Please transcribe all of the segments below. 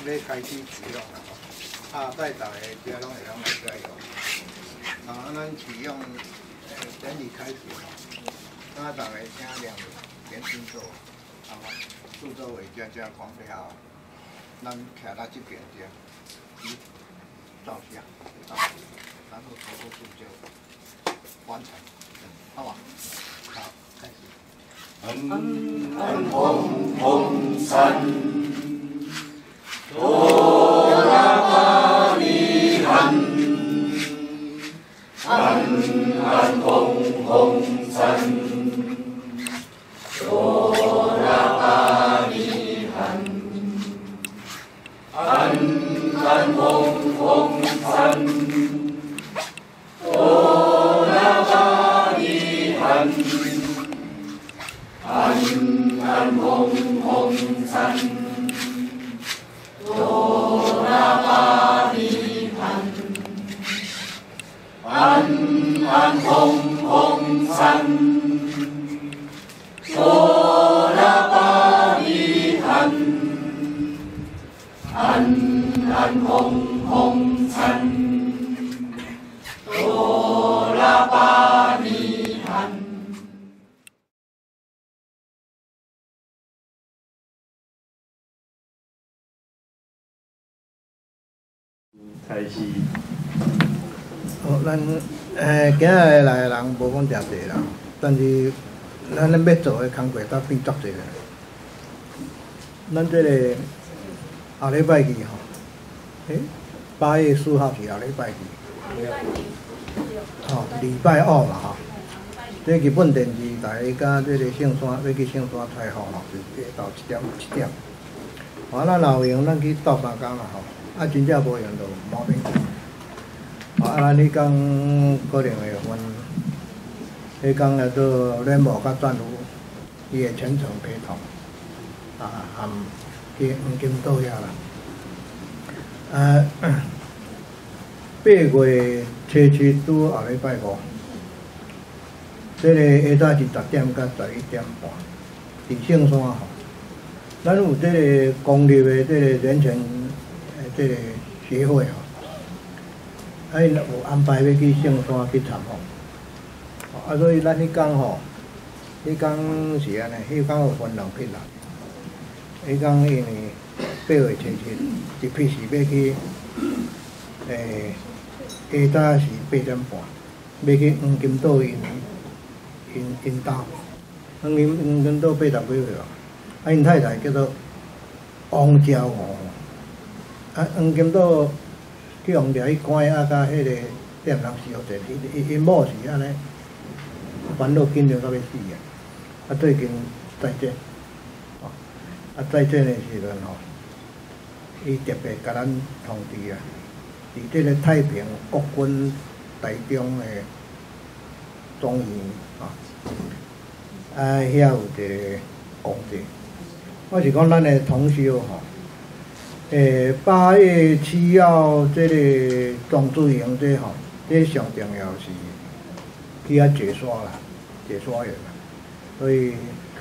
要开始启用啦吼，带大家遮拢会当来使用。咱启用典礼开始吼，大家请两连身做，四周围加光了后，咱徛到这边遮，照相，然后头部就完成，好吧？好，开始。 红红山，哆啦吧哩喊，红红山，哆啦吧哩喊，红红山，哆啦吧哩喊。红红山，哆啦吧哩喊，红红山，哆啦吧哩喊，红红山，哆啦吧哩喊。 开始。 咱今日来的人无讲诚济啦，但是咱要做的工作倒变足济啦。咱这个后礼拜二吼，8月4号是后礼拜二，礼拜2啦吼。这日本电视台甲这个圣山要去圣山采访吼，是下昼7点。咱若有闲，咱去斗3工啦吼。真正无闲就毛病。咱迄天可能会分，迄天来做联络甲专务，伊会全程陪同，含去黄金岛遐啦。8月初七拄后礼拜5，这个下早是10点到11点半，伫圣山吼。咱有这个公立的这个人权这个协会吼，因有安排要去圣山去参访，所以咱迄天吼，迄天是安尼，迄天有分2批人，迄天因为8月初七，一批是要去下早是8点半，要去黄金岛因家，黄金岛80几岁啊，因太太叫做王娇娥。黄金岛去王寮去关甲迄个店人死好济，因某是安尼烦恼紧张到要死啊！最近再见，再见的时阵吼，伊特别甲咱通知啊，伫这个太平国军台中的总院遐有一个公祭，我是讲咱的同修吼。8月7号这个庄子营这吼，这上重要是去遐解刷啦，解刷员啦，所以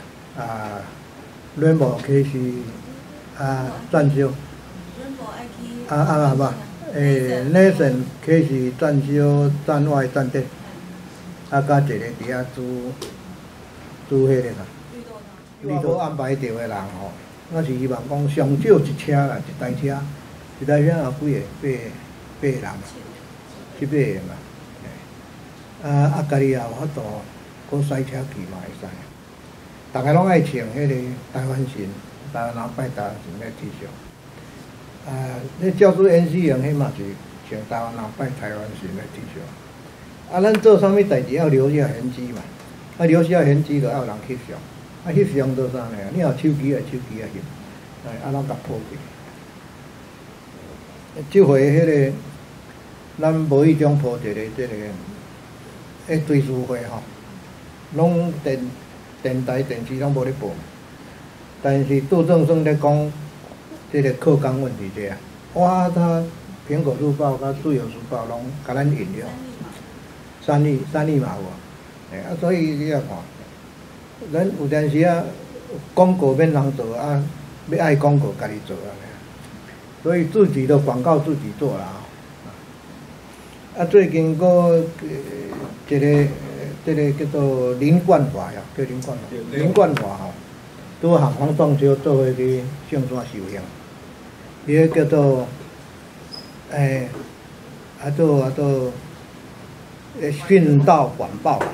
联络开始占修，Nathan 开始占修站外站店，加一个伫遐煮迄个啦，你都安排着的人吼。我是希望讲上少一车啦，一台车也有几个8个人，7、8个嘛。家己也有法度，搁驶车去嘛会使。大家拢爱穿迄个台湾神，台湾人拜台湾神的 T 恤。迄教师演习营迄嘛是穿台湾人拜台湾神的 T 恤。咱做啥物代志要留下痕迹嘛？留下痕迹就要有人翕相。翕相做啥呢？你若手机啊翕，拢甲破去。即回迄个，咱无意中破一个即个，追思会吼，拢电台、电视拢无咧报，但是杜正生咧讲，即个课纲问题这啊，他苹果日报甲自由时报拢甲咱引了，三立嘛有所以你要看。咱有阵时广告免人做要爱广告家己做所以自己的广告自己做啦。啊，最近个一个这个叫做林冠华呀，叫林冠华，林冠华吼，拄和黄仲秋做伙去象山修行，伊个叫做殉道反报啊，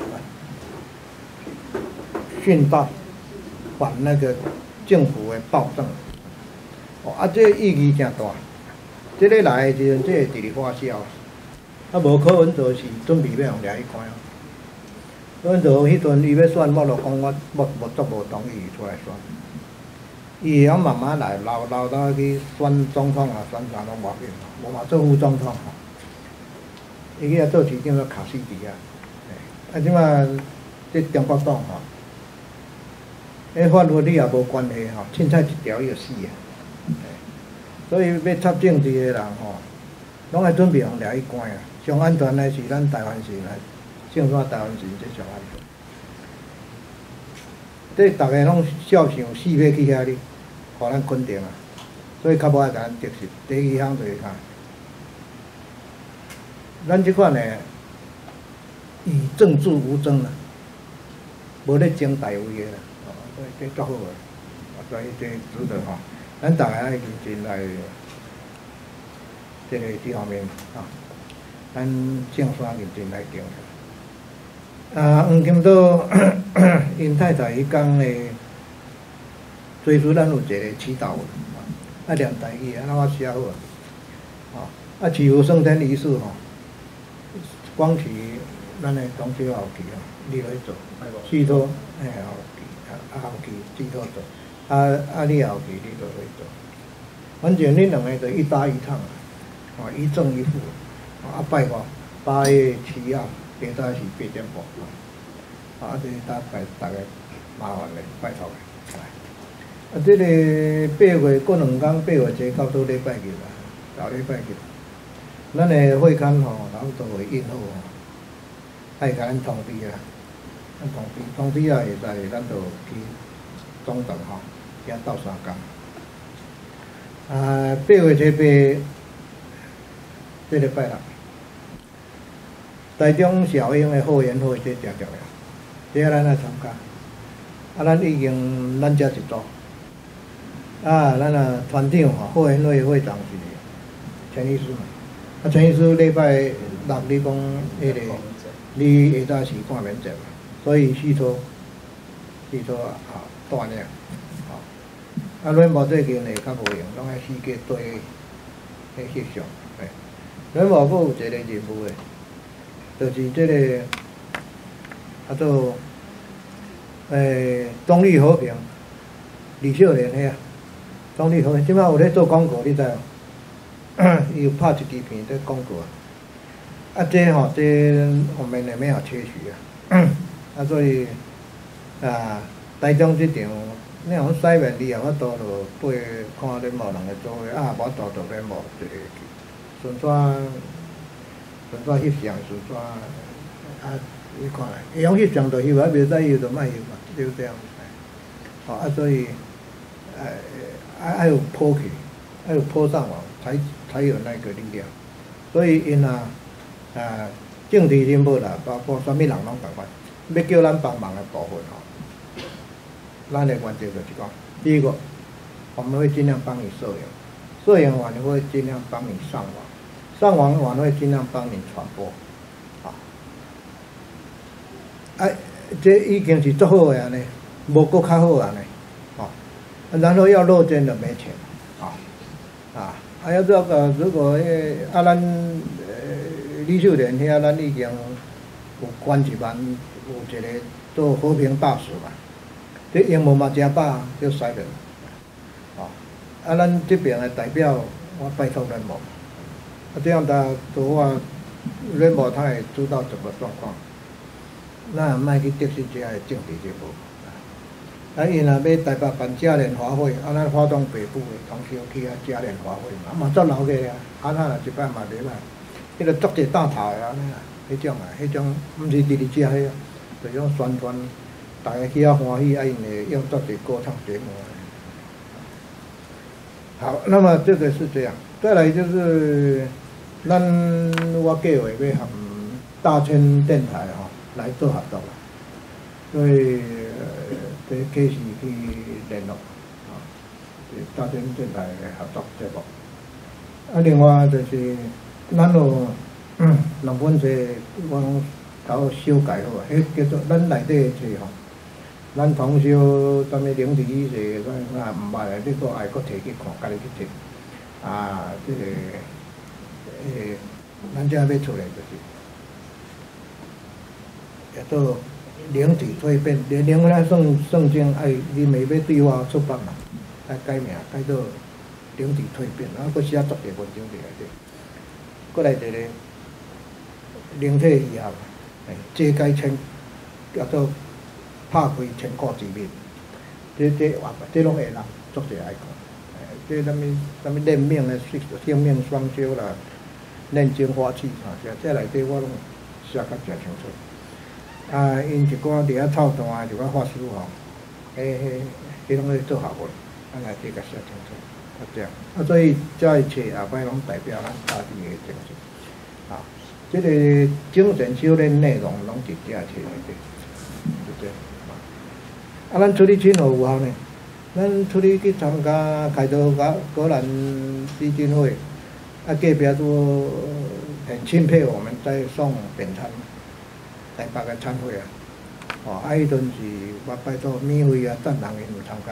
殉道反那个政府的暴政。哦，啊，这意义真大。这个来的时阵，这会直直发酵。啊，无柯文哲是准备要互掠去关啊。柯文哲迄阵伊要选，我就讲我足无同意伊出来选。伊会晓慢慢来，老到去选总统啊，选啥拢无要紧，无嘛做副总统吼。伊去遐做市长，都卡死伫啊。啊，即马这中国党吼，迄法律你也无关系吼，凊彩一条伊就死啊。所以要插政治的人吼，拢爱准备互掠去关啊。上安全的是咱台湾县来，象山台湾县这上安全。这大家拢照想死要去遐哩，互咱肯定啊。所以较无爱甲咱得失。第二项就是讲，咱即款的以政治无争啊，无咧争大位的啦，所以这足好个，所以这值得吼。咱大家爱认真来这方面啊，咱象山认真来调查。啊，黄金岛因太太迄讲咧，最初咱有一个祈祷文，啊念台语，安怎我写好啊？啊，祈福升天仪式吼，光是咱的中秋后期吼，你来做，寄托后期寄托做。你后期你都会做，反正恁两个就一搭一趟啊，一正一负，啊拜佛8月7号，平早是8点半，这大家麻烦咧，拜托咧。这个8月过2天，8月1到礼拜日啦，到礼拜日，咱的会刊吼，老都会印好吼，爱甲咱通知啦，咱通知啊，会使咱就去中等吼。也斗3天。8月18，这礼拜六，台中小英的后援会这正重要，这咱来参加。咱已经咱遮一组。咱团长吼，后援会会长是陈医师嘛。陈医师礼拜六你讲迄个，你下早是看免者嘛，所以四组锻炼。阮某最近会较无用，拢爱四界对迄翕相。阮某阁有一个任务诶，就是这个做中立和平李秀莲遐，中立和平，即摆有咧做广告，你知无？伊有拍一支片在广告啊。这吼，这后面内面有缺许啊。所以台中这场。你讲西面你也法度就陪看恁某人个做伙，无度就恁某一个去，顺纸翕相，顺纸你看，伊用翕相就翕啊，袂使翕就莫翕嘛，就这样。所以还有抛起，还有抛上网，才有那个力量。所以因政治人物啦，包括啥物人拢共款，要叫咱帮忙的部分吼。咱的原则就是讲，第一个，我们会尽量帮你摄影完会尽量帮你上网完会尽量帮你传播，这已经是足好的安尼，无搁较好安尼，然后要落针就没钱，要这个如果咱李秀莲遐咱已经有关1万，有一个做和平大使嘛。这英文嘛真饱，叫西人，咱这边的代表，我拜托阮某，这样我阮某他会知道整个状况，咱也莫去得失这的政治人物。因若要台北办嘉年华会，咱花东北部的同时去嘉年华会嘛足闹热啊，若一摆嘛袂歹，迄个足侪大头的安尼啦，迄种毋是直直遮迄，就种宣传。大家去遐欢喜，因会用足侪歌唱节目。 好，那么这个是这样。再来就是，我计划要和大千电台来做合作啦，所以这开始去联络大千电台的合作节目。另外就是咱有两本册，我搞修改好，迄叫做咱内底册咱通宵什么灵体医学，咱毋捌的，你搁爱搁摕去看，家己去摕。这个咱这要出来就是，叫做灵体蜕变，灵咱圣经你咪要对我出版嘛，来改名改做灵体蜕变，然后搁写足个文章伫内底。搁来一个灵体医学，这改称叫做。拍开千古之谜，这拢会人足侪爱看。这什么练命的、性命双修啦、炼精化气这内底我拢写较诚清楚。因一寡伫遐操蛋一寡法师迄拢咧做学问，内底甲写清楚，这样。所以这一切后摆拢代表咱大地的精神。这个精神修炼内容拢伫这册内底，就这样。咱出去佚佗有效呢。咱出去去参加凯道果兰基金会，隔壁都很钦佩我们在送便餐，台北个餐会迄阵是我拜托免费赞人因有参加。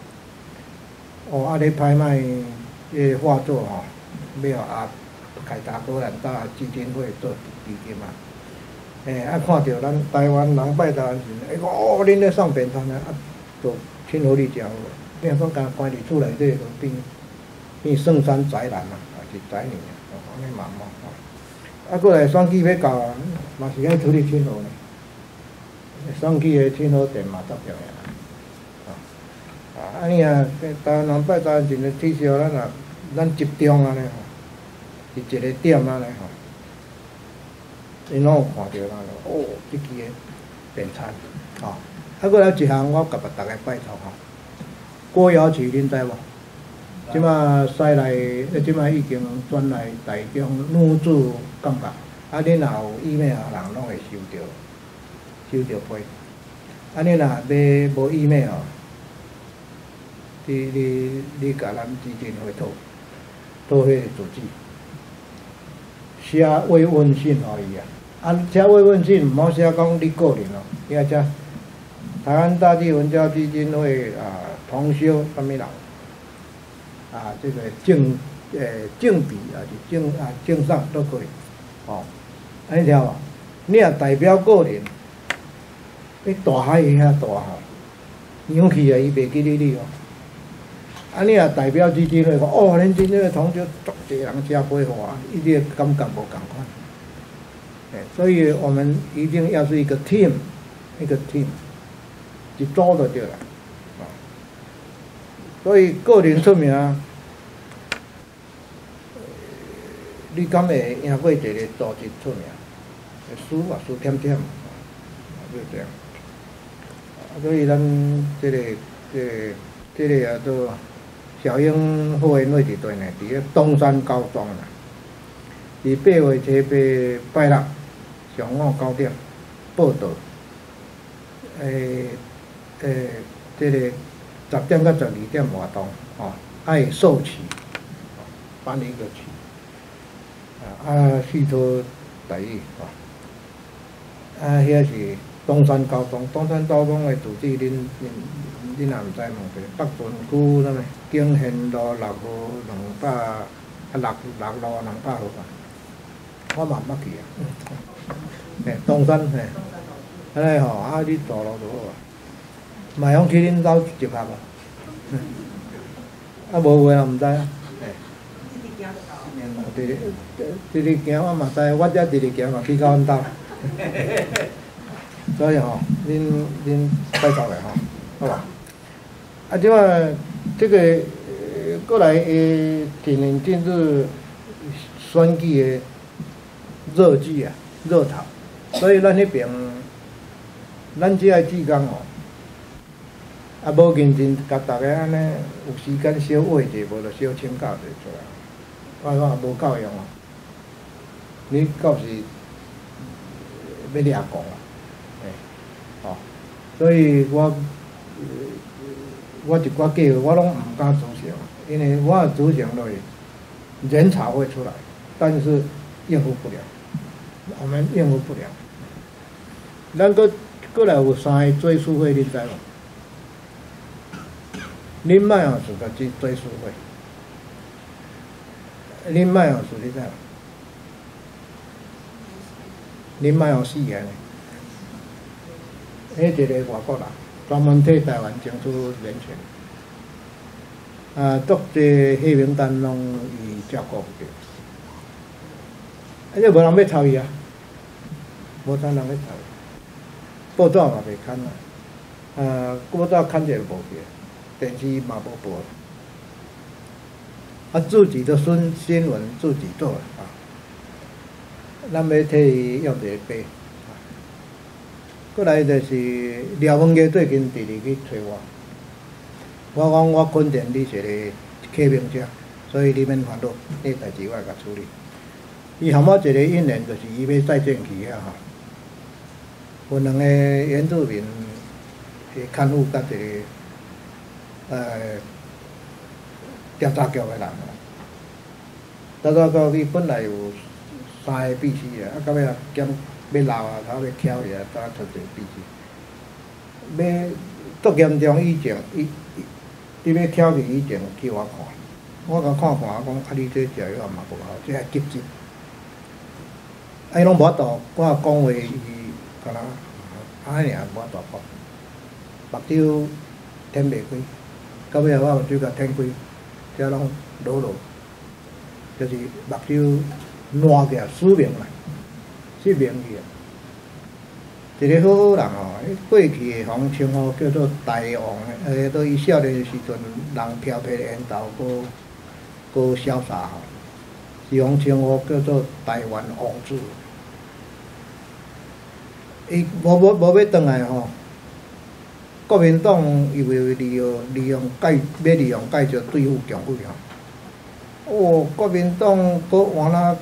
咧歹卖迄画作要凯达果兰大基金会做基金嘛。看到咱台湾人拜达时，恁咧送便餐就亲和力真好。变讲甲关伫厝内底，就变圣山宅男是宅女安尼嘛过来选举要到，嘛是爱出去亲和呢。选举的亲和点嘛足重要安尼台湾人拜达真个至少咱集中安尼是一个点安尼因拢有看到咱这期的便餐过来一项，我甲大家拜托郭瑶旗恁知无？即马西来，即马已经转来台中女子感觉，恁若有email人拢会收到批。恁若要无email，你甲咱基金会讨迄个主旨，写慰问信互伊写慰问信，毋好写讲你个人你要写台湾大地文教基金会同修什么人这个正比是正上都可以安尼条你若代表个人，你大海会遐大扬起伊袂记你你若代表基金会讲恁基金会同修足侪人加配合伊个感觉无共款。所以我们一定要是一个 team， 一组就对了所以个人出名，你敢会赢过一个组织出名？输添，就这样。所以咱这个叫做小英后援会伫对呢，伫咧东山高中啦，伫8月7日拜六上午9点报道。这个10点到12点活动爱授旗，颁一个旗系统第一遐是东山高中的主旨，恁若毋知问题，北屯区什么景贤路6号6路200号我嘛毋捌去东山安尼你走路就好嘛用去恁兜集合无话毋知直直行我嘛知，我遮直直行嘛去到阮兜所以恁拜托咧好吧？即摆这个过来今年进入选举的热季热潮，所以咱迄边，咱即个志工啊，无认真甲大家安尼有时间小画者，无就小请教者出来。我也无够用啊！你到时要掠讲啊，吼，所以我一寡计划我拢毋敢执行，因为我执行落去，人潮会出来，但是应付不了，我们应付不了。咱过来有3个追思会，你知无？恁莫有事甲去追思会，恁莫有事你知无？恁莫有死个呢？迄一个外国人，专门替台湾争取人权。足济黑名单拢伊照顾不着，这无人要抄伊啊，无啥人要抄伊，报纸嘛袂刊啊，报纸刊者无去，电视嘛无播，自己的新闻自己做啊，咱要替伊用一个背。过来就是廖文杰最近直直去找我。我讲我肯定你是个客名者，所以你免烦恼，这代志我会甲处理。伊含我一个因缘，就是伊要再建起啊吼，有2个原住民是看护甲一个调查局的人，调查局伊本来有3个秘书啊，到尾减要闹啊，头要翘去啊，再出一个秘书，要足严重以前伊要挑去以前去我看，我甲看，我讲啊，你这食药嘛无效，这系急症。伊拢无法度，我讲话伊干那安尼尔无法度讲，目睭舔袂开，到尾我有手甲舔开，遮拢落，就是目睭烂起来，失明啦，失明去啊。一个好好人哦，过去的互称呼叫做台王的，到伊少年的时阵，人调皮的缘投，佫潇洒吼，是互称呼叫做台湾王子。伊无要转来吼，国民党又要利用介石对付蒋委吼。哦，国民党佫换那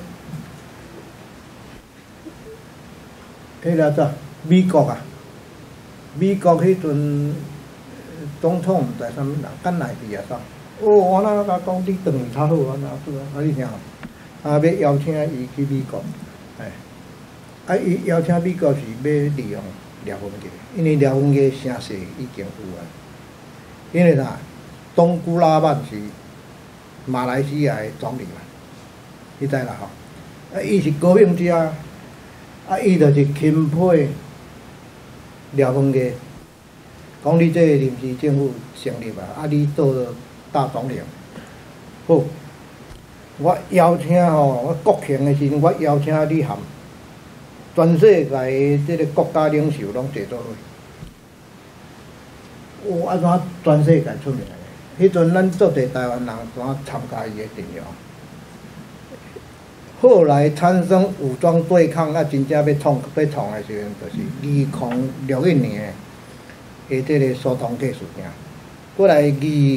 迄个啥？美国啊，美国迄阵总统毋知啥物人，甘乃迪啊啥？哦，我那甲讲你转去较好啊，哪你听？要邀请伊去美国，伊邀请美国是要利用廖文杰，因为廖文杰声势已经有啊。因为啥？东古拉曼是马来西亚的总理嘛，你知啦吼？伊是高明者，伊就是钦佩廖文杰，讲你这个临时政府成立啊，你做大总统，好，我邀请我国庆的时阵，我邀请你含全世界的这个国家领袖拢坐做伙，安怎全世界出名的？迄阵咱足侪台湾人怎参加伊的阵容？后来产生武装对抗，真正要创的时阵，就是2061年的这个苏东客事件。过来毋是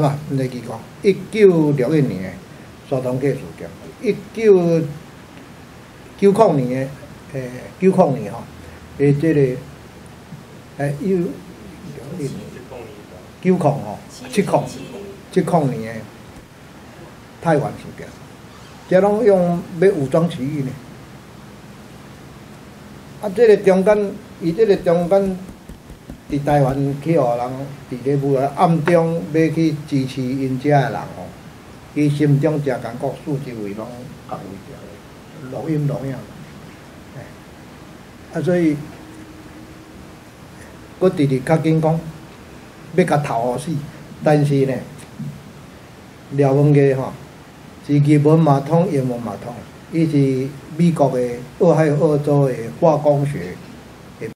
1961年的苏东客事件，1990年的90年吼，这个90吼，70年的台湾事件。这拢用要武装起义呢？这个中间，伊这个中间，伫台湾去互人伫咧舞啊，暗中要去支持因遮的人吼，伊心中诚感觉，四周围拢合围着，录音。所以，佫直直较紧讲，要甲头予死，但是呢，廖文杰吼。是日文嘛通，英文嘛通，伊是美国的俄亥俄州的化工学的。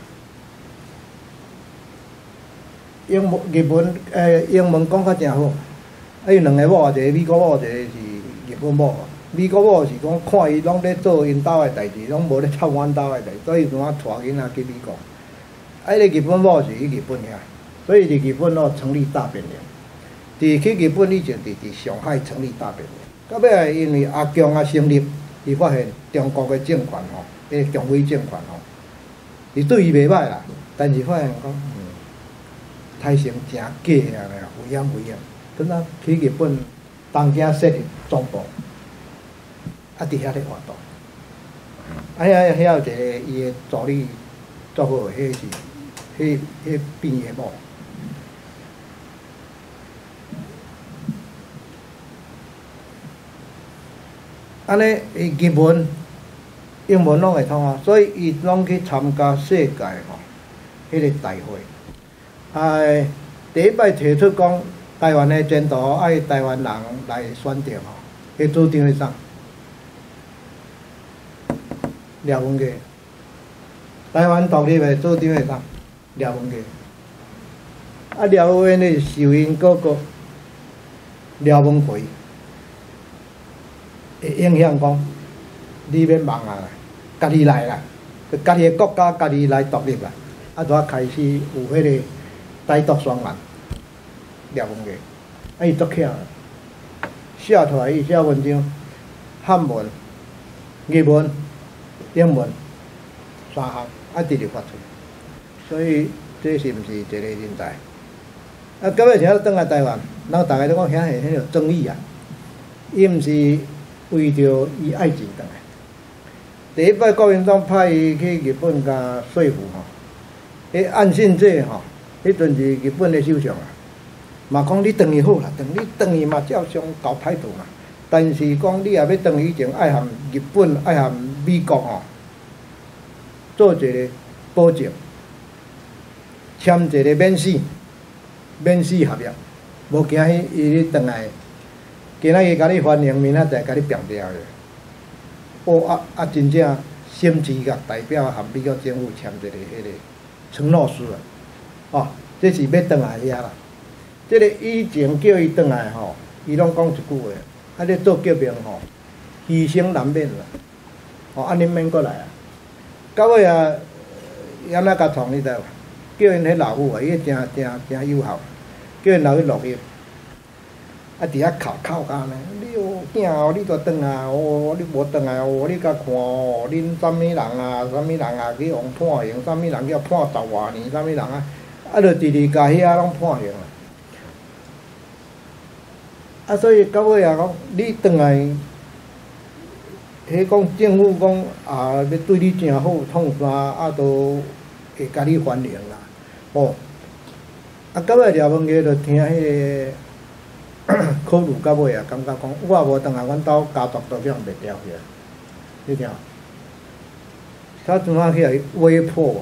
英文讲较正好，伊2个某，一个美国某，一个是日本某。美国某是讲看伊拢咧做因兜的代志，拢无咧插阮兜的代志，所以怎啊带囡仔去美国。迄个日本某是去日本遐， 所以伫日本哦成立大变联，伫去日本以前伫上海成立大变联。到尾啊，因为阿强啊成立，伊发现中国的政权吼，迄强威政权吼，伊对伊袂歹啦，但是发现讲，台城真假啊，危险，等下去日本东京设立总部，啊伫遐咧活动，遐有一个伊的助理做好，迄是迄变的某。安尼，伊日文、英文拢会通啊，所以伊拢去参加世界吼，迄个大会。第一摆提出讲台湾的前途爱台湾人来选定吼，迄主张是啥？廖文杰。台湾独立的主张是啥？廖文杰。啊，廖文杰受因哥哥廖文奎。会影响讲，你免忙啊，家己来啦，家己的国家家己来独立啦，啊，就开始有迄个台独宣言，廖文杰，啊，伊足巧，写出来伊写文章，汉文、日文、英文3项，啊，直直发出，所以这是毋是一个人才？啊，到尾时阵转来台湾，人大家都讲遐是迄个争议啊，伊毋是。为着伊爱钱倒来，第一摆国民党派伊去日本甲说服吼，迄岸信介吼，迄阵是日本的首相啊，嘛讲你转去好啦，你转去嘛照常搞态度嘛，但是讲你也要转去以前爱含日本爱含美国吼，做一个保证，签一个免死合约，无惊伊转来。今仔日甲你欢迎，明仔载甲你变掉咧。真正心机甲代表含美国政府签一个迄个承诺书啊，这是要转来遐啦。这个以前叫伊转来吼，伊拢讲一句话，咧做革命吼，牺牲难免啦。恁免过来啊。到尾啊，安怎甲创你知无？叫因迄老母啊，伊真友好，叫因老母录音。啊！伫遐哭甲呢，你囝哦，你着转啊！你无转来哦，你甲看哦，恁啥物人啊，去互判刑，啥物人叫判10外年，啥物人啊，着直直甲遐拢判刑啊！所以到尾啊，讲你转来，迄讲政府讲要对你真好，创啥都会甲你欢迎啦。到尾廖文杰着听迄个。考虑到尾啊，感觉讲我无转来，阮兜家族都养袂了去啊，你听？他怎啊去威迫啊？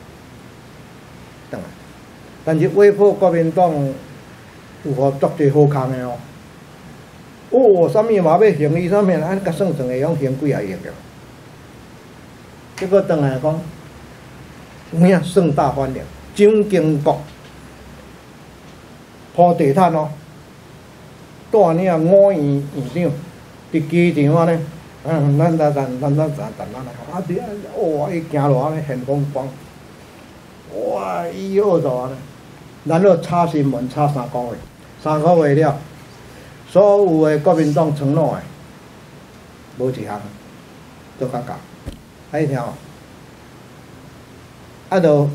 转来，但是威迫国民党有互足侪好康的哦。啥物嘛要行伊，啥物啊？甲算会用行几啊亿了。结果转来讲，有影盛大欢迎，蒋经国铺地毯哦。带领5院院长伫机场安尼，咱来，伫哇，伊行路安尼很风光，哇，伊好大安尼，然后插新闻插3个月，3个月了，所有的国民党承诺的，无一项做较到，你听哦，就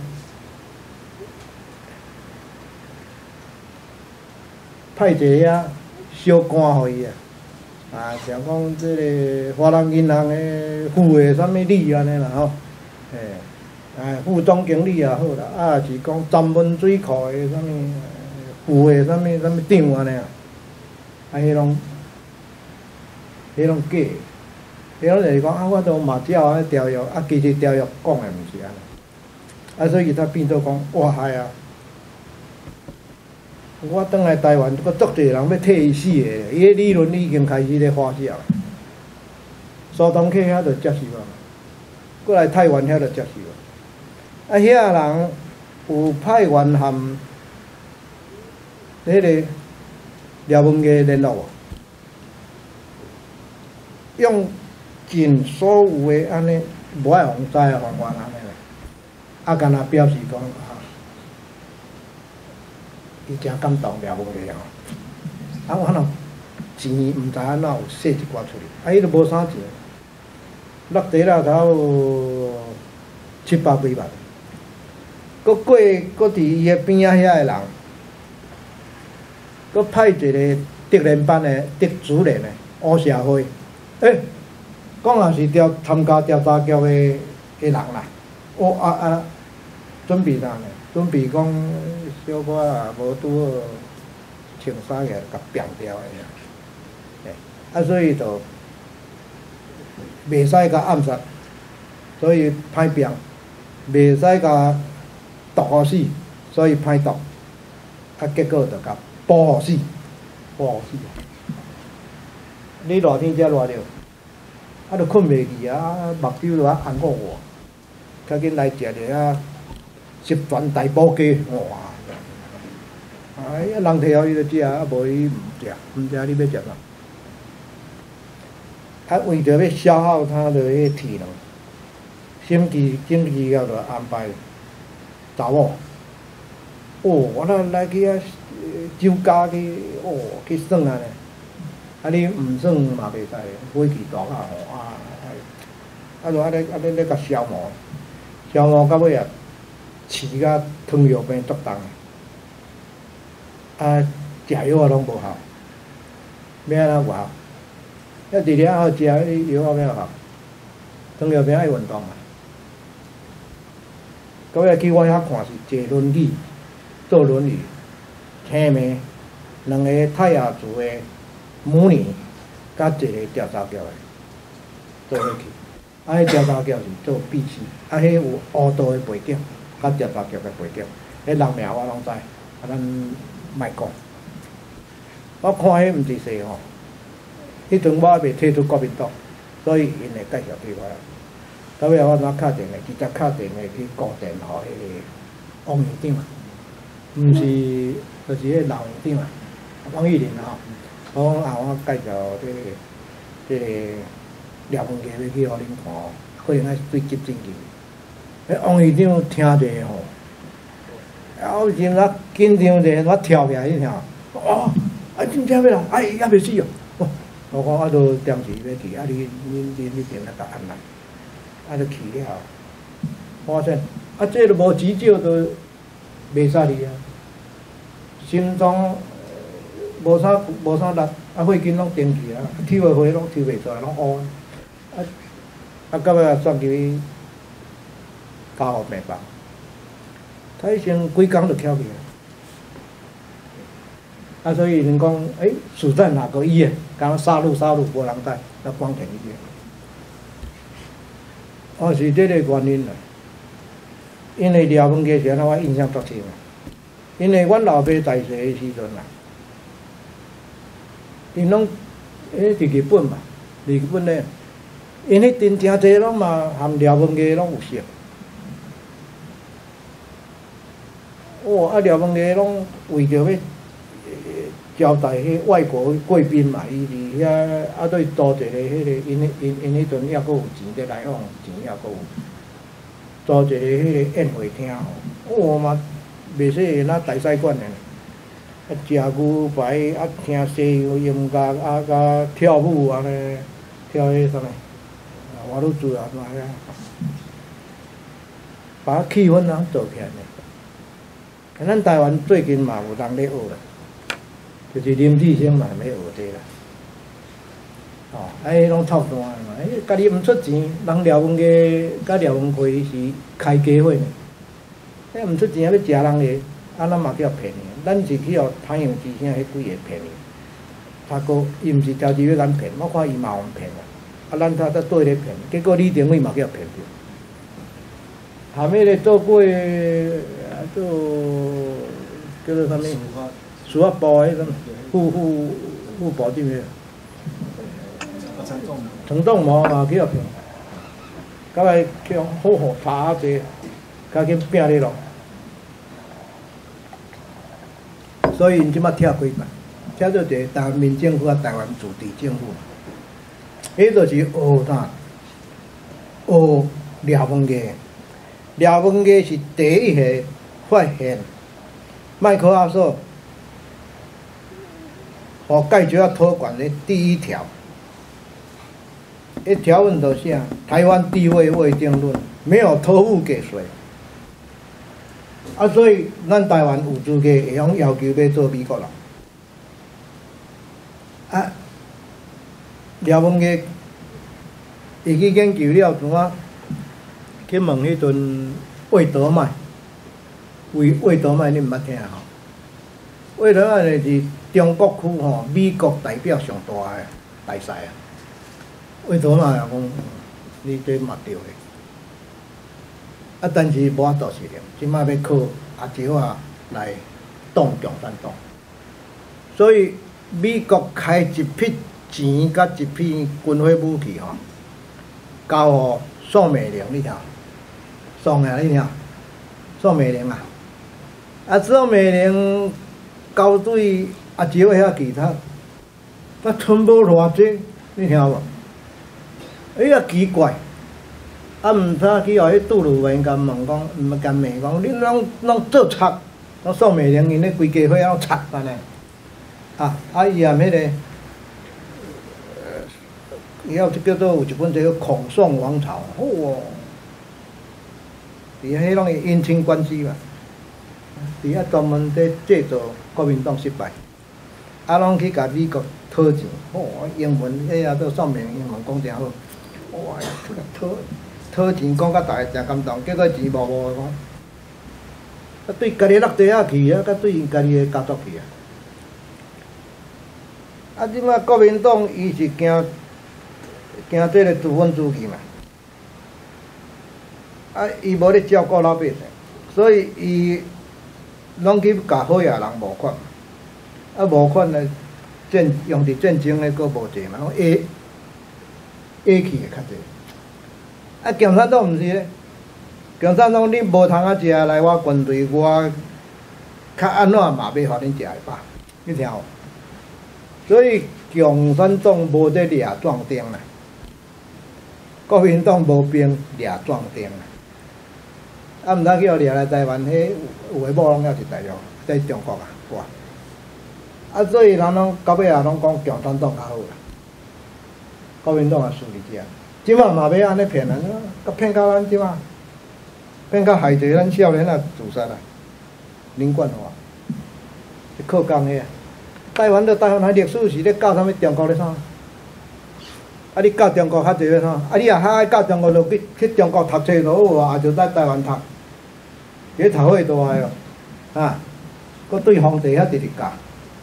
派一个啊。小官互伊像讲即个华南银行的副的啥物理安尼啦吼，副总经理也好啦，是讲詹文水库的啥物副的啥物长安尼啊，迄拢假，迄拢就是讲我都嘛照安尼条约，其实条约讲的毋是安尼，所以他变做讲哇嗨啊！我转来台湾，阁足侪人要替伊死的，伊个理论已经开始咧发酵。苏东去遐就接受啊，过来台湾遐就接受啊。遐人有派员含迄个廖文杰联络，用尽所有的安尼无爱互知的方法安尼啦，干那表示讲伊真感动了问题吼。啊，我喏钱毋知安怎有踅一寡出去，啊，伊都无啥钱，落地啦头700几万，佫伫伊个边仔遐个人，佫派一个德联班的德主任的乌社会，讲也是参加调查局的人啦，准备啥呢？准备讲小可也无拄好穿衫个，甲变掉个，所以就袂使甲暗杀，所以歹变，袂使甲毒互死，所以歹毒，结果就甲捕互死，你热天遮热着，就困袂去啊，目睭就红火火，较紧来食着遐集团大补鸡，哇！人摕互伊就食，无伊毋食你要食啥？为着要消耗他的迄个体能，星期了就安排查某，我来去酒家去，去耍啊呢。你毋耍嘛袂使，火气大啊吼就安尼咧甲消磨到尾啊，饲甲糖尿病作重食药拢无效，要安怎有效？要直直好食，药要效。糖尿病爱运动嘛。到尾去我遐看是坐轮椅，坐轮椅，青妹2个泰雅族的母女，甲一个调查局的做伙去。迄调查局是做秘书，迄有乌道的背景，甲调查局的背景，迄人名我拢知，咱莫讲。我看迄毋是细吼，迄阵我还袂退出国民党，所以因会介绍给我。到尾我怎敲电话，直接敲电话去固定互迄个王院长，毋是，就是迄老院长啊，王玉林啊吼。我讲我介绍这个廖文杰要去互恁看，可能爱对急诊去。王院长听者吼，我真啊紧张者，我跳起来一听，真正要来，也袂死哦。我讲就暂时要去，你定来甲安排，就去了。发现这都无急救，都袂使哩啊。心脏无啥力，血筋拢停去啊，抽的血拢抽袂出来，拢乌。到尾也算去加护病房，他迄先几工就翘去啊。所以人讲，死在哪个医院？刚杀戮，无人知，那光田医院。是这个原因啦。因为廖文杰是安怎我印象足深啊。因为阮老爸在世的时阵啊，因拢伫日本嘛，日本咧，因迄阵诚济拢嘛含廖文杰拢有熟。廖文杰拢为着要招待迄外国贵宾嘛，伊伫遐对租一个迄个，因迄阵抑阁有钱在来往，钱抑阁有，租一个迄个宴会厅吼，嘛袂说那大使馆的，食牛排，听西洋音乐，甲跳舞安尼，跳迄啥物，我都做啊，嘛遐，把气氛做起来呢。咱台湾最近嘛有人咧学啦。就是林志升嘛，要学这啦，迄拢臭单嘛，家己毋出钱，人廖文杰甲廖文辉是开家伙呢，毋出钱要食人个，咱嘛叫骗伊，咱是去互太阳之星迄几个骗伊，伊毋是条要咱骗，我看伊嘛有骗啦，咱才对咧骗，结果李登辉嘛叫骗着，下面咧做过做叫做啥物？司法部迄种副部长个，陈仲谋嘛去互骗，到来叫好好查者，甲去拼咧咯。所以因即摆拆几摆，拆做一个台湾民政府啊，台湾自治政府。迄就是学啥？学廖文杰。廖文杰是第一个发现麦克阿瑟介绍托管的第一条，一条文就写台湾地位未定论，没有托付给谁。啊，所以咱台湾有资格会用要求要做美国人。啊，廖文个伊去研究了，怎啊去问迄阵魏德迈，魏德迈你毋捌听吼？魏德迈就是中国区吼美国代表上大个大使啊。魏德迈也讲，你这嘛对个。啊，但是无法度实行，即摆要靠阿招啊来挡共产党，所以美国开一批钱甲一批军火武器吼，交互宋美龄，你听，宋啊，你听，宋美龄啊，啊，宋美龄交对阿招遐其他，啊，剩无偌济，你听无？哎呀，奇怪。啊，毋知去互迄杜鲁门甲问讲，毋甲问讲，你拢做贼，拢宋美龄因咧规家伙拢贼安尼。啊，伊也迄个，以后就叫做有一本叫做《孔宋王朝》，好哦。伫遐迄拢是姻亲关系嘛，伫遐专门在制造国民党失败，啊，拢去甲美国讨钱，哦，英文迄下都宋美龄英文讲真好，哇，这个讨钱讲甲大家真感动，结果钱无讲，啊对家己落地仔去啊，甲对因家己的家族去啊。啊，即摆国民党伊是惊这个资本主义嘛，啊，伊无咧照顾老百姓，所以伊拢去甲好野人募款，啊募款呢，用伫战争咧，佫无济嘛，A 去的较济。啊，共产党毋是咧，共产党你无通啊食来我军队，我较安怎嘛要互恁食会饱，你听有？所以共产党无在掠壮丁啦，国民党无兵掠壮丁啦。啊，毋通去互掠来台湾，迄有诶某拢还是大陆，在中国啊，哇！啊，所以人拢到尾啊，拢讲共产党较好啦，国民党也输伫遮。即摆嘛要安尼骗人啊，甲骗到咱即摆，骗到害一个咱少年啊自杀啊，林冠华，是靠工个啊。台湾的历史是咧教啥物？中国咧啥？啊，你教中国较济咧啥？啊，你也较爱教中国，就去中国读册就好啊，也就在台湾读，迄头岁大个哦，啊，佮对皇帝遐直直教，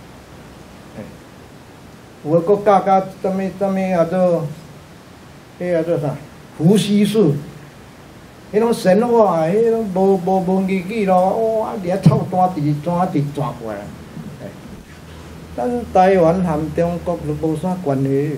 有诶佮教甲啥物啊做？迄个做啥？伏羲术，迄种神话，迄种无义气咯，哇！伫遐臭单字转过来。咱台湾含中国就无啥关系。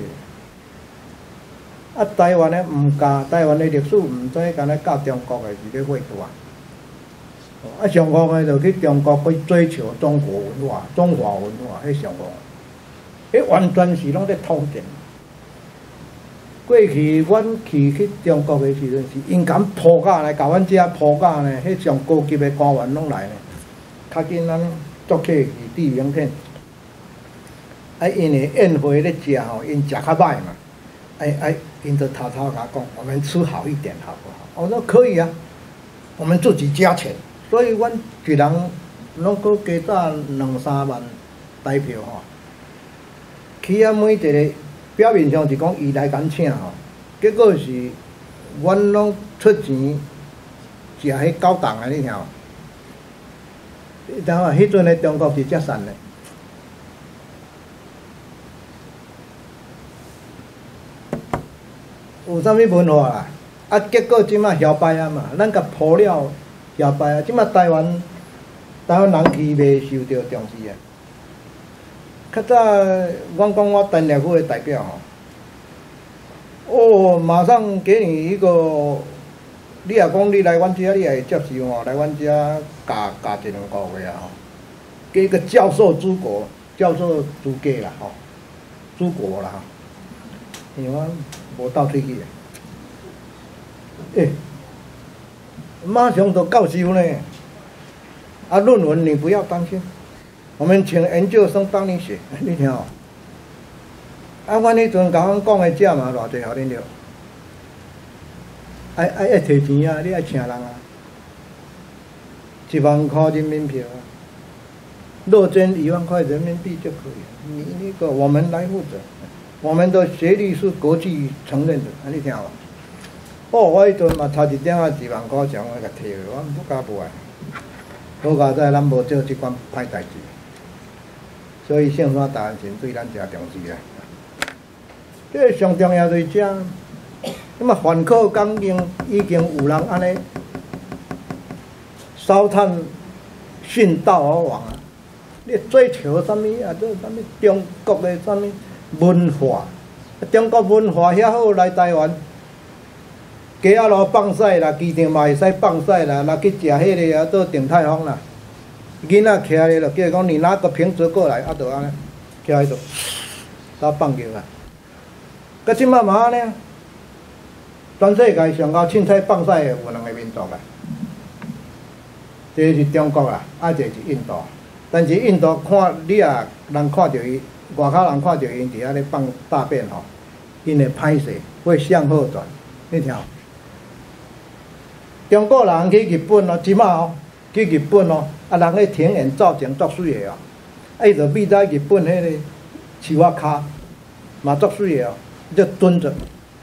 啊，台湾诶毋教，台湾诶历史毋知干咧教中国诶是咧废除啊。啊，上荒诶就去中国去追求中国文化、中华文化，迄上荒。迄完全是拢咧通敌。过去阮去中国的时阵，是因敢铺假来，甲阮遮铺假呢，迄上高级的官员拢来呢。较紧咱做客是地名片，啊，因为宴会咧食吼，因食较歹嘛，因就偷偷甲讲，我们吃好一点好不好？我说可以啊，我们自己加钱。所以阮一人拢搁加早2-3万台票吼，去啊每一个。表面上是讲伊来敢请吼，结果是阮拢出钱食迄高档的，你听无？你知影迄阵的中国是遮善的，有啥物文化啦？啊，结果即马摇摆啊嘛，咱甲铺了摇摆啊，即马台湾人去袂受到重视啊。较早，阮讲我陈立夫的代表吼，哦，马上给你一个，你若讲你来阮遮，你也会接受吼，来阮遮教一2个月啊吼，给一个教授诸国，教授诸葛啦吼，诸国啦吼，因为我无斗喙齿诶，马上就教授呢，啊，论文你不要担心。我们请研究生帮你写，你听哦。 啊，阮迄阵甲阮讲的价嘛，偌济互恁着？爱摕钱啊，你爱请人啊，1万块人民票啊，落捐1万块人民币就可以了。你那个我们来负责，我们的学历是国际承认的，安尼听无？哦，我迄阵嘛差一点2万块钱，我甲摕落，我不敢无爱。好佳在咱无做即款歹代志，所以圣山大安神对咱诚重视啊。这上重要就是这。咁啊，凡客刚已经有人安尼烧炭殉道而亡啊！你追求什么啊？做什么中国的什么文化？中国文化遐好来台湾，街仔路放屎啦，机场嘛会使放屎啦，若去食迄个啊，做鼎泰丰啦，囡仔徛咧就叫伊讲你拿个瓶子过来，啊，就安尼徛喺度，打放球啊！佮即摆嘛安尼。全世界上高凊彩放屎的有2个民族啦，一个是中国啦，啊，一个是印度。但是印度看你啊，人看到伊，外口人看到因伫遐咧放大便吼，因会歹势，会向后转，你听。中国人去日本哦，即摆哦，去日本哦，啊，人咧庭园造景足水的哦，啊，伊就秘在日本迄个树仔骹，嘛足水的哦，就蹲着。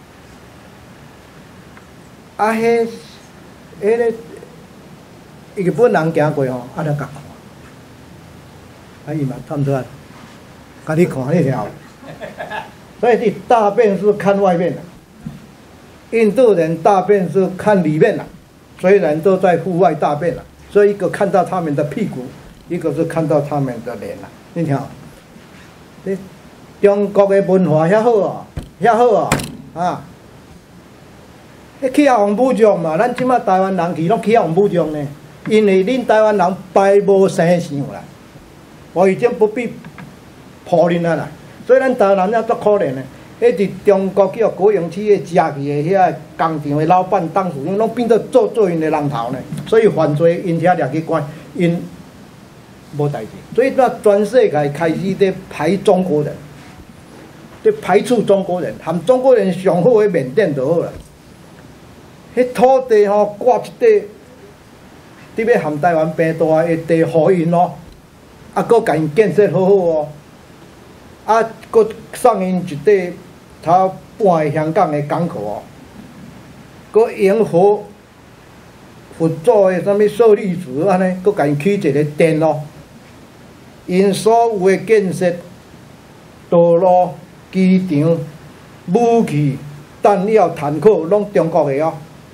啊，迄个日本人行过吼，啊，就甲看，啊，伊嘛探出来，甲你看你听。所以你大便是看外面的，印度人大便是看里面的，虽然都在户外大便了，所以一个看到他们的屁股，一个是看到他们的脸啦。你听，你中国的文化遐好哦，遐好哦，啊！迄起互武将嘛，咱即摆台湾人去拢起互武将呢，因为恁台湾人排无生相啦，我已经不必抱恁啊啦，所以咱台湾人也足可怜的。迄伫中国叫国营企业食去的遐工厂的老板、董事长，拢变做做因的人头呢，所以犯罪因遐掠去关，因无代志。所以那全世界开始在排中国人，在排除中国人，含中国人上好的缅甸就好啦。迄土地吼割一块，你要含台湾平大的地互因哦，啊，搁甲因建设好好哦，啊，搁送因一块差半个香港的港口哦，搁沿河佛祖的啥物舍利子安尼，搁甲因起一个殿哦，因所有的建设、道路、机场、武器、弹药、坦克，拢中国的哦。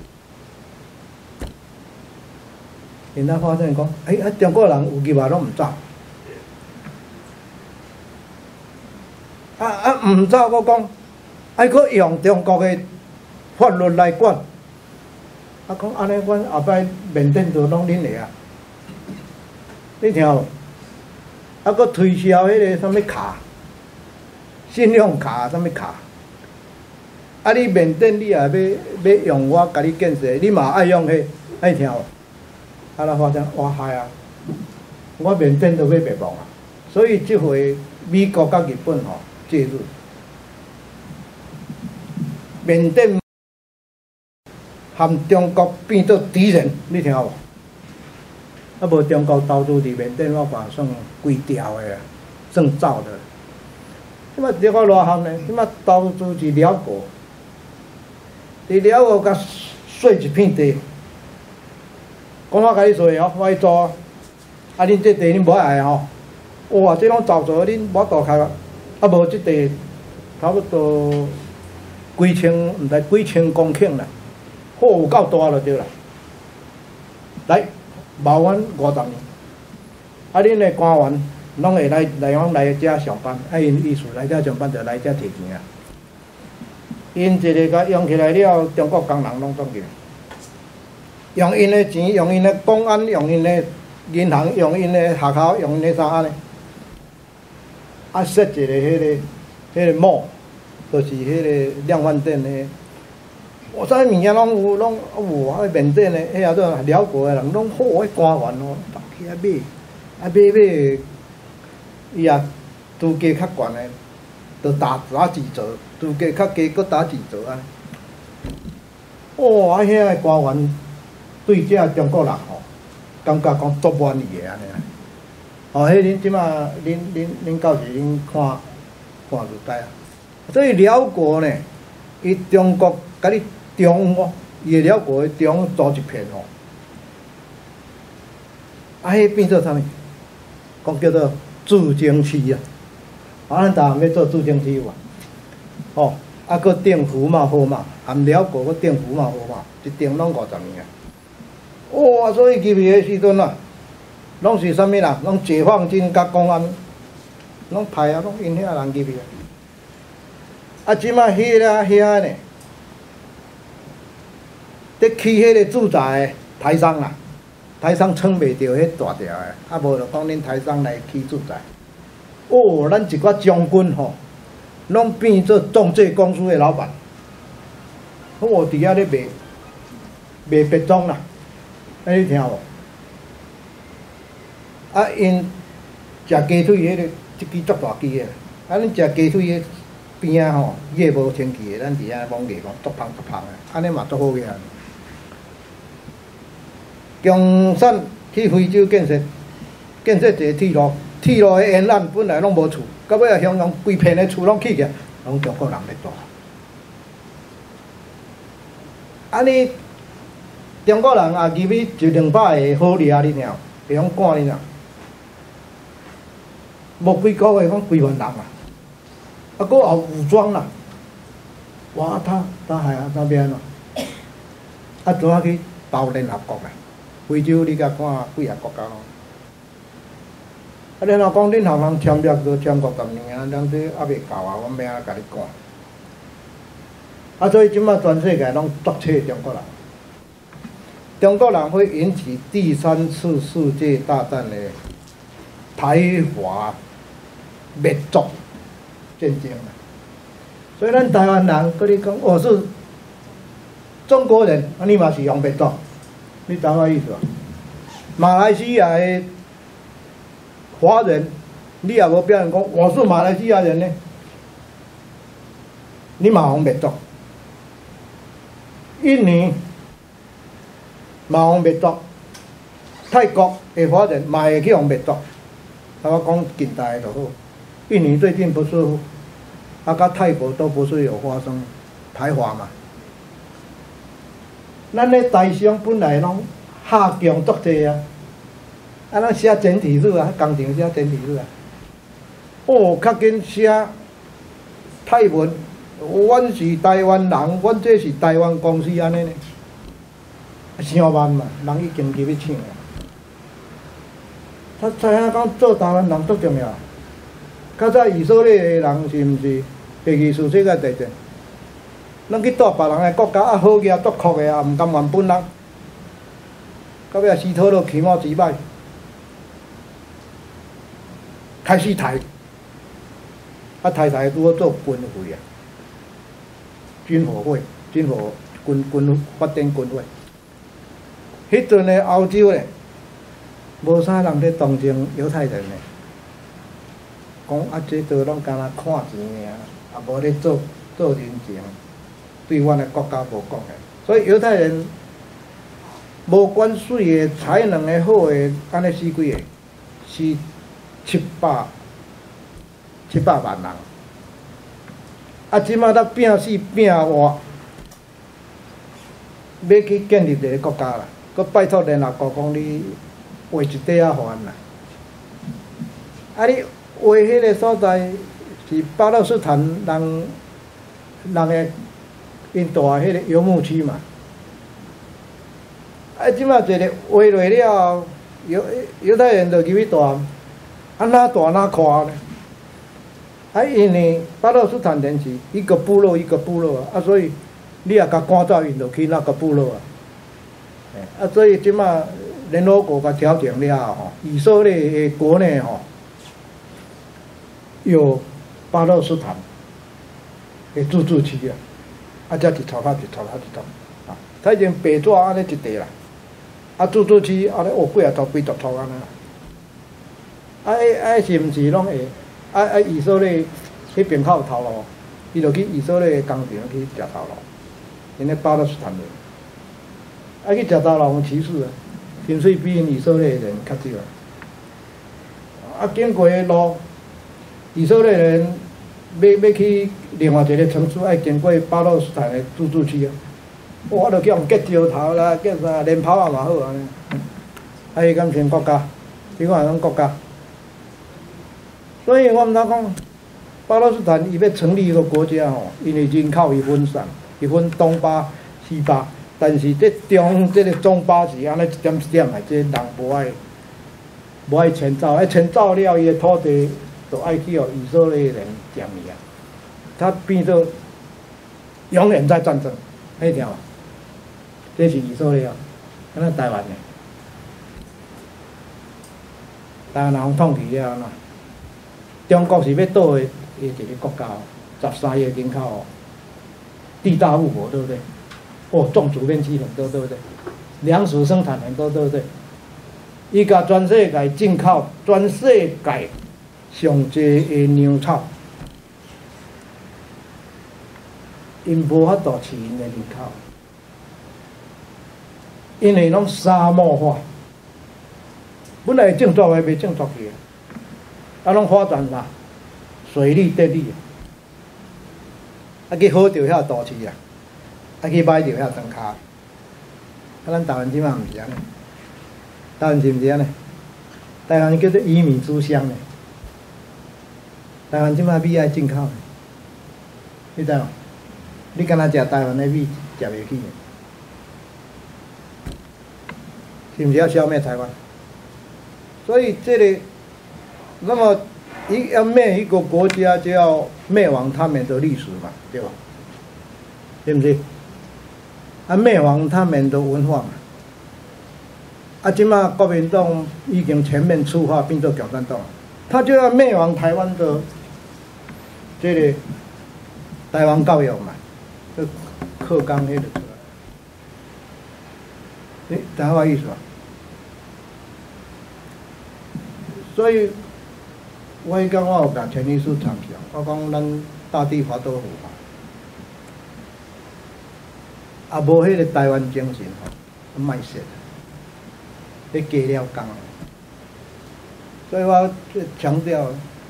现在发现讲，中国人有计划拢毋走，毋走，我讲，还佫用中国的法律来管，讲安尼，阮后摆缅甸就拢恁的啊，你听无？佫推销迄个啥物卡，信用卡啥物卡，你缅甸你也要用我甲你建设，你嘛爱用迄，爱听无？啊！发现哇嗨啊！我缅甸都要灭亡啊！所以这回美国甲日本吼介入，缅甸含中国变做敌人，你听无？啊，无中国投资伫缅甸，我看算几条的，算走的。即摆这个偌含呢？即摆投资伫辽国，伫辽国甲碎一片地。讲我甲你做哦，我去做啊！恁这地恁无爱吼，哇，这拢走做恁无大开啊！啊，无这地差不多几千公顷啦，好有够大就对啦。来，包阮50年，啊，恁的官员拢会来遮上班，因意思来遮上班就来遮摕钱啊。因一个甲用起来了，中国工人拢总去。用因的钱，用因的公安，用因的银行，用因的学校，用因的啥呢？设一个迄个某，就是迄个量贩店的。我啥物件拢有，哇！缅甸的，遐个辽国的人拢好，迄官员哦，跑去遐买，买，伊也资格较悬的， 就打几折，就加较加搁打几折啊！哇，遐个官员对这中国人吼，感觉讲足满意的安尼啊！哦，迄恁即马恁到时恁看就知啊。所以辽国呢，伊中国甲你中哦，伊个辽国的中租一片吼，啊，迄变做啥物？讲叫做驻京区啊！啊，咱台湾要做驻京区有啊？哦，啊，搁订服嘛好嘛，含辽国搁订服嘛好嘛，一订拢50年啊！哇，所以入去的时阵啊，拢是啥物啦？拢解放军甲公安，拢派啊，拢因遐人入去啊！啊，即摆遐呢，伫起迄个住宅的台商啦，台商撑袂着迄大条的，啊无就讲恁台商来起住宅。哦，咱一寡将军吼，拢变做中介公司的老板。我伫遐咧卖别庄啦，安你听无？啊，因食鸡腿迄个，一支足大支的，啊，恁食鸡腿迄边仔吼，叶无清气的，咱伫遐讲艺讲足芳的，安尼嘛足好个啊。共产去非洲建设一个铁路。铁路的沿岸本来拢无厝，到尾啊香港规片的厝拢起起来，拢中国人咧住。安尼中国人也入去100-200个好掠你听，会晓赶你啦。无几个月讲规万人啊，啊，搁有武装啦。哇，他还啊那边咯，啊，怎啊去包联合国啊？非洲你甲看几啊国家咯？啊，然后讲恁学人签约都签50年啊，咱这还袂够啊，我要安怎甲你讲？啊，所以即摆全世界拢毒切中国人，中国人会引起第3次世界大战的排华灭族战争啊！所以咱台湾人跟你讲，我是中国人，啊，你嘛是用灭族，你知我意思啊？马来西亚的华人，你也无表现讲我是马来西亚人呢，你嘛用灭族。印尼嘛用灭族，泰国的华人嘛会去用灭族。啊，我讲近代就好，印尼最近不是跟泰国都不是有发生排华嘛？咱咧台商本来拢下强足济啊。啊，咱写简体字啊，工程写简体字啊。哦，较紧写泰文，阮是台湾人，阮这是台湾公司安尼呢，伤慢嘛，人已经入去抢啊。他知影讲做台湾人足重要。较早以色列的人是毋是第2次世界大战？咱去住别人的国家啊，好嘢足酷的啊，毋甘愿本人，到尾死讨落起毛几摆。开始抬，啊抬拄好做军会啊，军火会、军发展军会。迄阵的欧洲咧，无啥人咧同情犹太人咧，讲啊这都拢干那看钱尔，啊无咧做人情，对阮的国家无讲的。所以犹太人无管水的、才能的、好的，安尼死几个，是。700万人，啊！即摆咱拼死拼活，要去建立一个国家啦。佮拜托联合国讲你画一块仔互咱啦。啊！你画迄个所在是巴勒斯坦人的因住迄个游牧区嘛。啊！即摆一个画落了后，犹太人就入去住。啊，哪大哪宽呢？啊，因为巴勒斯坦人是一个部落一个部落啊，所以你也甲赶走因，就去那个部落啊。啊，所以即马联合国甲调整了吼，以色列的国内吼有巴勒斯坦的自治区啊，啊，才一撮啊，啊，他已经白纸安尼一地啦，啊，自治区安尼几啊撮撮安尼。是毋是拢会？以色列迄边口有头路，伊就去以色列工厂去食头路，因咧巴勒斯坦人，去食头路有歧视啊，薪水比因以色列人较少啊。经过的路，以色列人要去另外一个城市，爱经过巴勒斯坦的自治区啊。我就叫人割石头啦，叫啥连炮啊嘛好安尼。伊敢成国家，伊看种国家。所以我毋通讲，巴勒斯坦伊要成立一个国家吼，因为人口伊分散，伊分东巴、西巴，但是这个中巴是安尼一点一点的，这人无爱迁走，迁走了伊的土地就爱去互以色列人占去啊，他变做永远在战争，迄条，这是以色列啊，敢若台湾的，台湾人统治了安怎？中国是要倒的一个国家，13亿人口，地大物博，对不对？种植面积很多，对不对？粮食生产很多，对不对？伊甲全世界进口全世界上济的粮草，因无法度饲因的人口，因为拢沙漠化，本来种作的袂种作去。拢发展啥？水利、电力，去好着遐都市啊，去买着遐庄卡。咱台湾即马毋是安尼，台湾是毋是安尼？台湾叫做鱼米之乡呢。台湾即马米爱进口，你知无？你敢若食台湾的米，食袂起，是毋是要消灭台湾？所以这个。那么，要灭一个国家，就要灭亡他们的历史嘛，对吧？对不对？灭亡他们的文化嘛。即马国民党已经全面出发，变做共产党，他就要灭亡台湾的这个台湾教育嘛，这课纲迄个出来。知影我意思伐？所以。我迄天我有甲陈律师参详，我讲咱大地华都好嘛，无迄个台湾精神吼，卖说，咧加了工。所以我强调，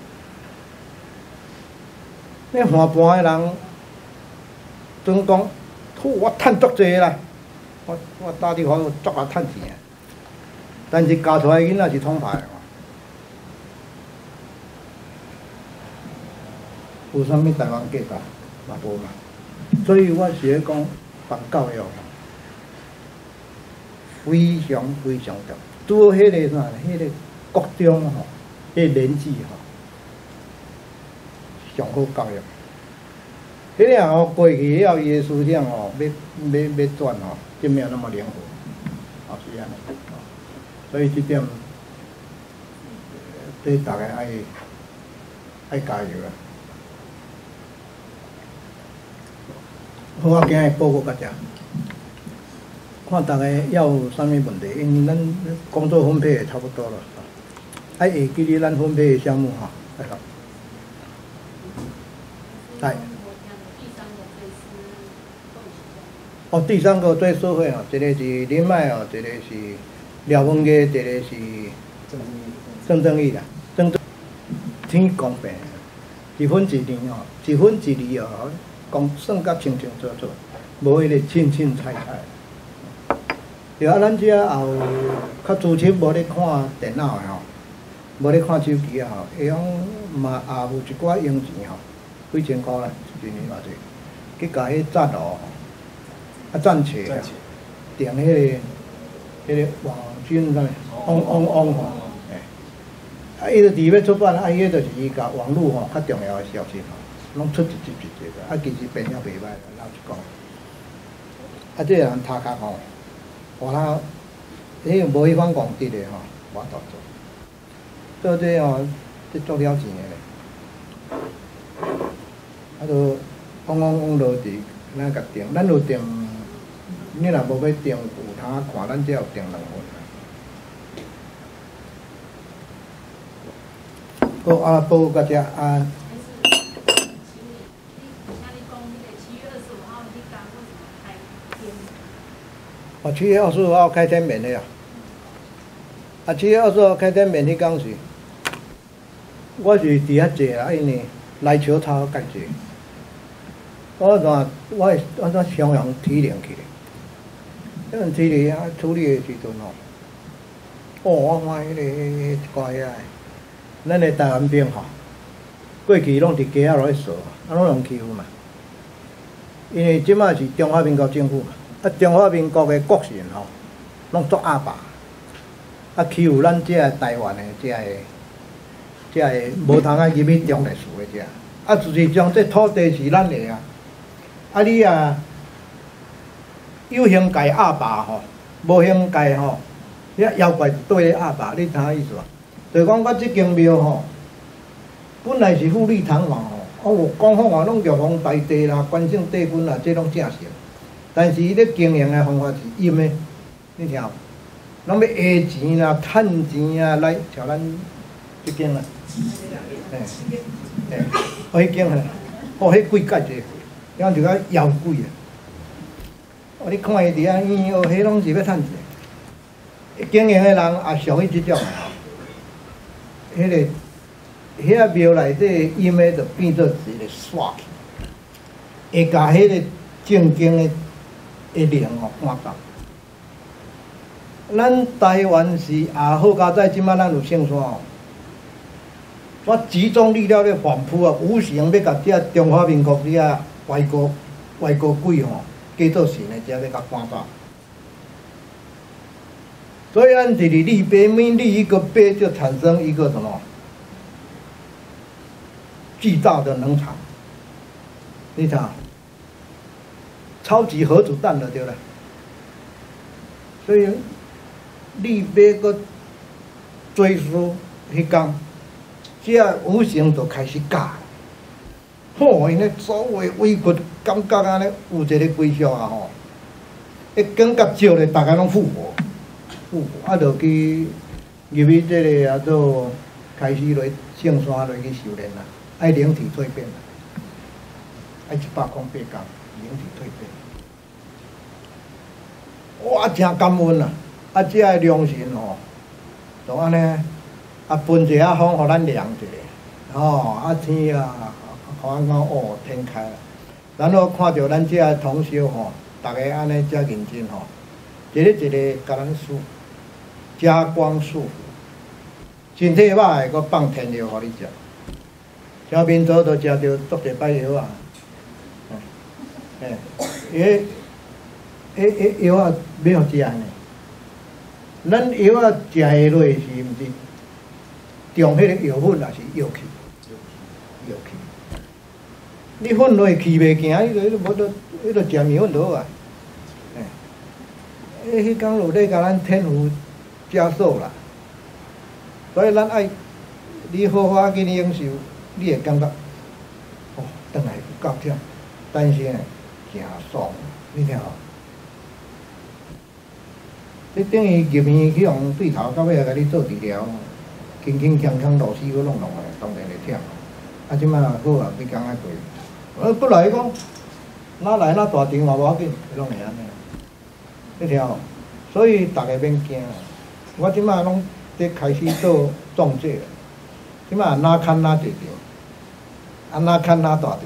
那下半个人总讲，我趁足济啦，我大地华都足啊趁钱，但是教出来囡仔是统派。有啥物台湾价值嘛无嘛，所以我是咧讲办教育，非常非常重要。拄好迄个啥，迄个国中吼，迄个年纪吼，上好教育。迄个吼过去了伊个思想吼，要转吼，就没有那么灵活，是安尼。所以这点对大家爱加油啊！好，我今日报告到这，看大家要有啥物问题，因为咱工作分配也差不多了，下记日咱分配的项目哈，来了，来。第三个对社会哦，一个是林麦哦，一个是廖文杰，一个是郑正义啦，挺公平，一分一厘哦，一分一厘哦。算甲清清楚楚，无迄个凊凊彩彩。对啊，咱遮也有较资深无咧看电脑的吼，无咧看手机啊吼，会用嘛也有一寡用钱吼，几千箍啦，一年偌济，去甲迄赞哦，赞册啊，订迄个网军啥物，吼，伊就伫要出版，伊迄就是伊甲网络吼较重要的消息吼。拢出一集，其实变了袂歹，老实讲。这人头壳吼，我他，迄无迄款功德的吼，我倒做。做这吼，这做了钱的咧。就往落地，咱甲定，咱有定，你若无要定有通看，咱只有定2份。好，报到这啊。 7月25号开天免的啊。7月25号开天免迄天是，我是伫遐坐啦，因为来桥头较济。我会安怎襄阳提灵去咧？迄阵提灵啊处理的时阵吼，我看迄个一寡遐，咱的台湾兵吼，过去拢伫街仔落去扫，拢用欺负嘛。因为即马是中华民国政府嘛，中华民国的国姓吼，拢做阿爸，欺负咱遮台湾的遮个无通入去中历史的遮，事实上这土地是咱的啊。你有形界阿爸吼，无形界吼，遐妖怪对阿爸，你知影意思无？就是讲我即间庙吼，本来是富丽堂皇吼，讲好话拢玉皇大帝啦、关圣帝君啦，这拢正常。但是伊咧经营的方法是阴的，你听有？拢要下钱啦、趁钱啊来朝咱即间啦。迄间啊，迄贵介济。然后就讲妖鬼啊！你看伊伫遐医迄拢是要趁钱。经营的人也属于即种啊。迄庙内底阴的就变做一个煞气，会甲迄个正经的灵吼赶到。咱台湾是也好佳在即摆咱有圣山吼，我集中力量咧反扑啊，无形要甲遮中华民国遮。外国鬼吼，加做神的，才要甲赶走。所以咱就是立碑，每立一个碑就产生一个什么巨大的能场。你看，超级核子弹了，对不对？所以立碑个追溯迄天，这无形就开始教。吼，因咧所谓委屈感觉安尼有一个归属啊吼，感觉少咧，大家拢复活，就去入去这个啊做开始落圣山落去修炼啦，爱灵体蜕变啦，爱108天灵体蜕变，哇，真感恩啊！这个良心吼，就安尼分一下风，互咱凉一下，天啊！我讲天开了，然后看到咱遮个同修吼，大家安尼遮认真吼，一个一个甲咱输，加光束缚，身体歹个，佫放天药互你食，小面早都食着足侪摆药啊，迄药啊要互食呢，咱药啊食下落是毋是中迄个药粉也是药气？药气。你粉落气袂行，迄个无得，迄个食面粉就好啊。迄工就咧甲咱天赋加速啦，所以咱爱你好好去领受，你会感觉哦，转来有够忝，但是呢，真爽，你听吼。你等于入院去用对头到尾甲你做治疗，轻轻锵锵螺丝拢弄的，当然会忝。即摆好啊，几工仔过。不来讲，哪来哪大场嘛无要紧，拢会安尼。你听吼，所以大家免惊。我即摆拢伫开始做壮济，即摆哪看哪地场，哪看哪大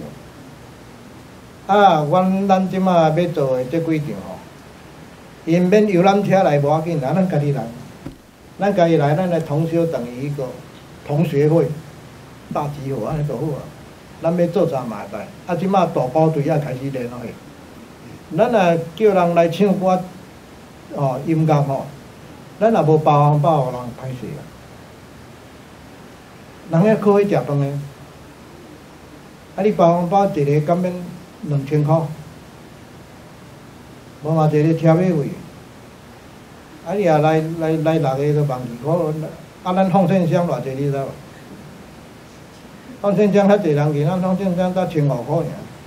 场。咱即摆要做的这几场吼，因免游览车来无要紧，咱家己来，咱来同修等于一个同学会，大集合安尼就好啊。咱要做啥嘛会使，即摆大部队也开始联络去。咱若叫人来唱歌，音乐吼，咱若无包红包，互人歹势啊。人遐靠去食饭的，你包红包一个敢免2000块，无嘛一个车马费。你若来6个就12块，咱放线箱偌济你知无？放线箱较侪人去，咱放线箱才1500块尔。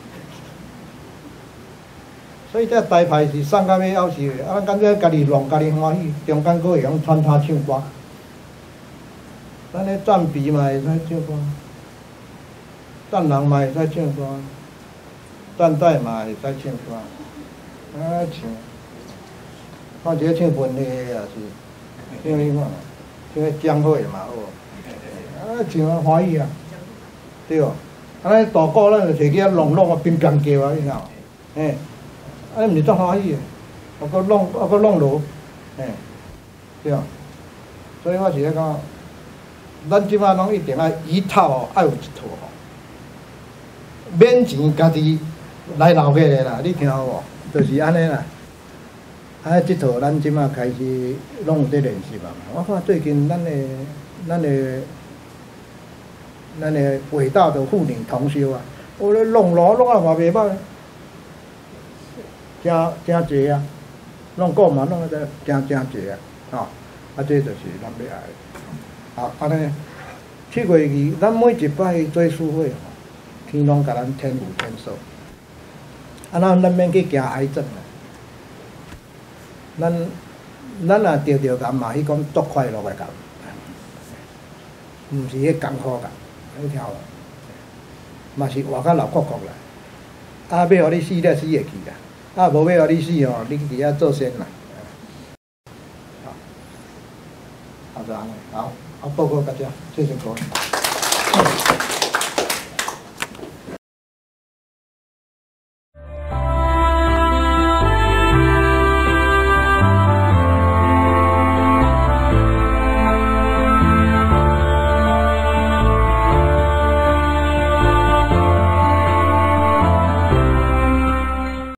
所以这台牌是送到尾要死的，咱感觉家己弄家己欢喜，中间佫会晓穿插唱歌。咱咧赞美嘛会使唱歌，赞人嘛会使唱歌，赞待嘛会使唱歌，唱。 看一个唱文的也是，唱迄看，唱迄江会嘛好，唱啊欢喜啊，对哦。安尼大鼓咱就摕去遐弄啊，乒乓叫啊，你看，嘿，安尼毋是足欢喜诶，啊搁弄落，嘿，对哦。所以我是咧讲，咱即摆拢一定爱一套哦，爱有一套吼，免钱家己来留下来啦，你听有无？就是安尼啦。啊，即套咱即摆开始拢有在练习嘛。我看最近咱的伟大的妇女同修啊，我咧弄啊嘛袂歹，真济啊，弄个嘛弄得真济啊，吼，啊，这就是咱要爱的。好，安尼7月2，咱每一摆做书会吼，天拢甲咱天有天数，啊，咱免去惊癌症啊。咱若着癌嘛，迄讲足快乐的癌，毋是迄艰苦癌，你听无？嘛是活甲老阔阔啦。啊，要互你死，你死会去啦。啊，无要互你死吼，你伫遐做仙啦。好，就安尼，好，报告大家，谢谢各位。